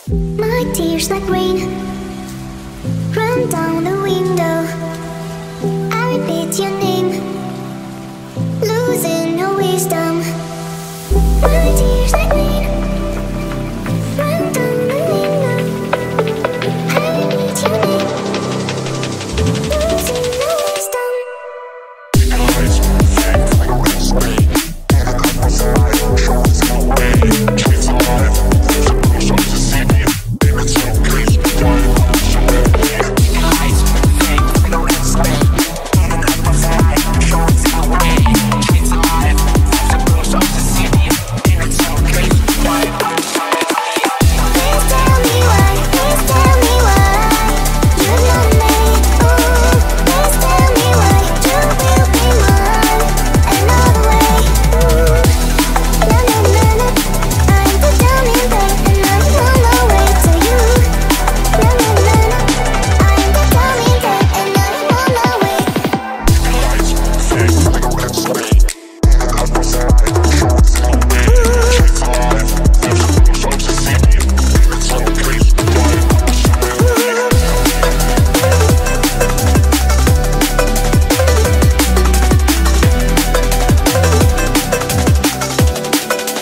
My tears like rain run down the window. I repeat your name, losing your wisdom. My tears like rain run down the window. I repeat your name, losing your wisdom.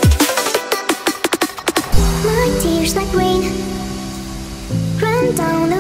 Tears like rain run down the